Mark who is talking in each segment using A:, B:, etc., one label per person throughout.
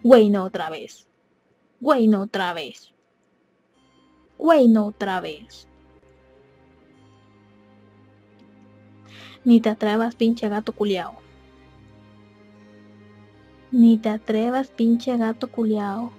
A: Güey, no otra vez. Güey, no otra vez. Güey, no otra vez. Ni te atrevas, pinche gato culiao. Ni te atrevas, pinche gato culiao.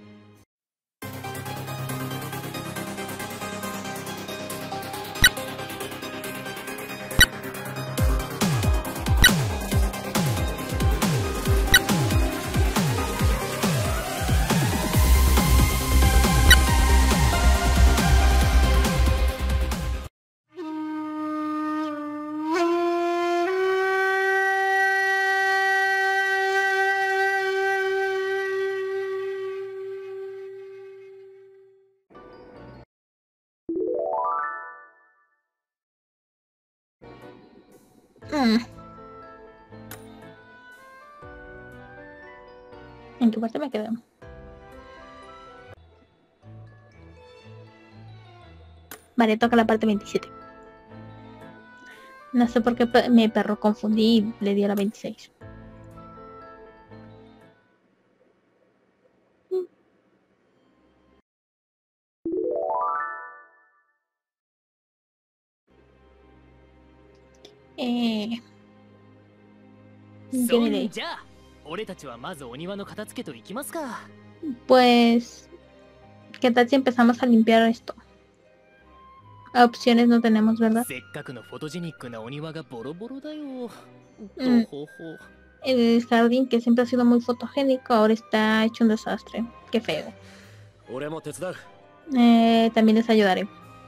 A: ¿En qué parte me quedé? Vale, toca la parte 27. No sé por qué me perro confundí y le di a la 26. Tiene pues, ¿qué tal si empezamos a limpiar esto? Opciones no tenemos, ¿verdad? El jardín, que siempre ha sido muy fotogénico, ahora está hecho un desastre. Qué feo. También les ayudaré.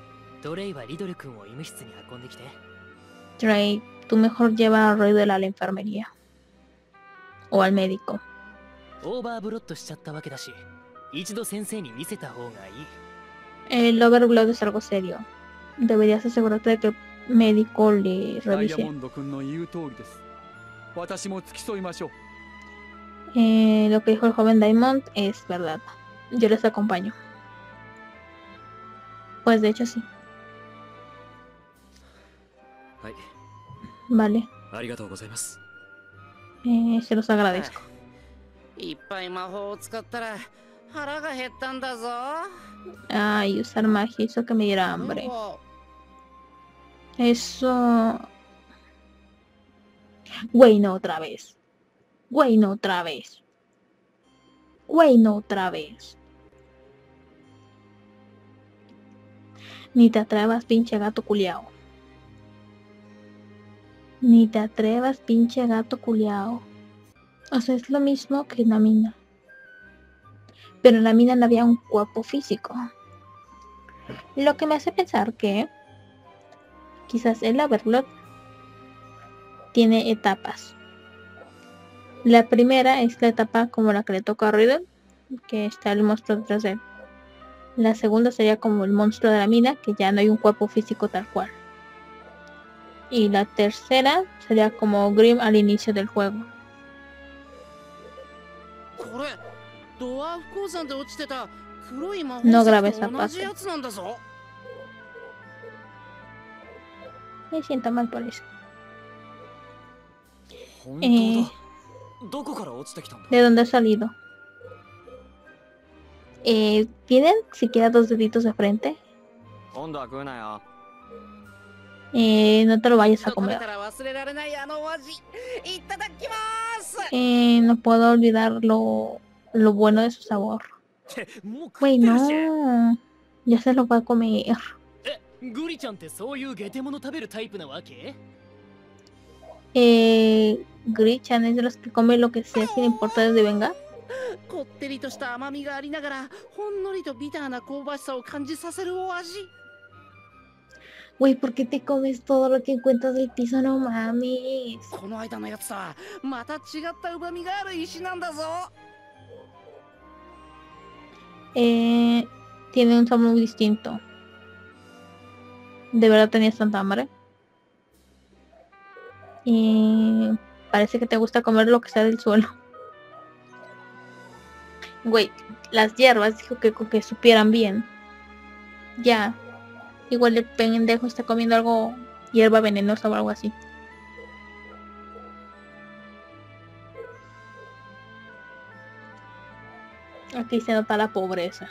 A: Trey, tú mejor lleva a Roydell a la enfermería. O al médico. El overblood es algo serio. Deberías asegurarte de que el médico le revise. Lo que dijo el joven Diamond es verdad. Yo les acompaño. Pues de hecho sí. Vale. Se los agradezco. Ay, usar magia hizo que me diera hambre. Eso... Güey, no otra vez. Güey, no otra vez. Güey, no otra vez. Ni te atrevas, pinche gato culiao. Ni te atrevas, pinche gato culiao. O sea, es lo mismo que en la mina. Pero en la mina no había un cuerpo físico. Lo que me hace pensar que quizás el Overlord tiene etapas. La primera es la etapa como la que le toca a Riddle, que está el monstruo detrás de él. La segunda sería como el monstruo de la mina, que ya no hay un cuerpo físico tal cual. Y la tercera sería como Grimm al inicio del juego. No grabé esa parte. Me siento mal por eso. ¿De dónde ha salido? ¿Tienen siquiera 2 deditos de frente? No te lo vayas a comer. No puedo olvidar lo bueno de su sabor. Güey, no. Ya se lo va a comer. Guri-chan es de los que come lo que sea sin importar de dónde venga. Güey, ¿por qué te comes todo lo que encuentras del piso? No mames. Tiene un sabor muy distinto. ¿De verdad tenías tanta hambre? Parece que te gusta comer lo que sea del suelo. Güey, las hierbas dijo que con que supieran bien. Ya. Igual el pendejo está comiendo algo, hierba venenosa o algo así. Aquí se nota la pobreza.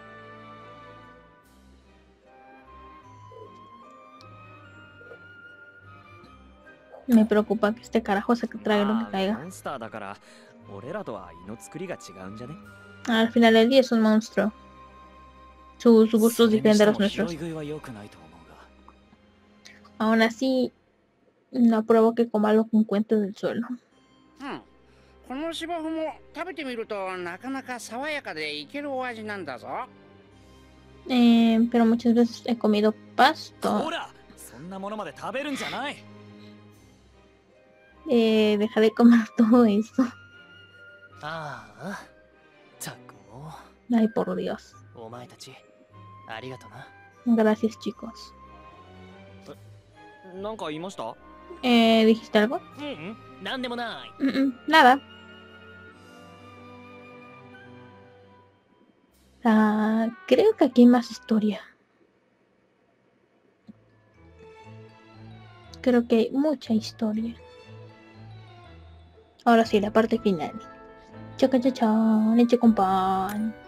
A: Me preocupa que este carajo se traiga lo que caiga. Al final del día es un monstruo. Su gusto es diferente a los nuestros. Aún así, no apruebo que coma lo que encuentre del suelo. Pero muchas veces he comido pasto. Deja de comer todo eso. Ay, por Dios. Gracias, chicos. ¿Dijiste algo? Nada. Creo que aquí hay más historia. Creo que hay mucha historia. Ahora sí, la parte final. Chaca, leche con pan.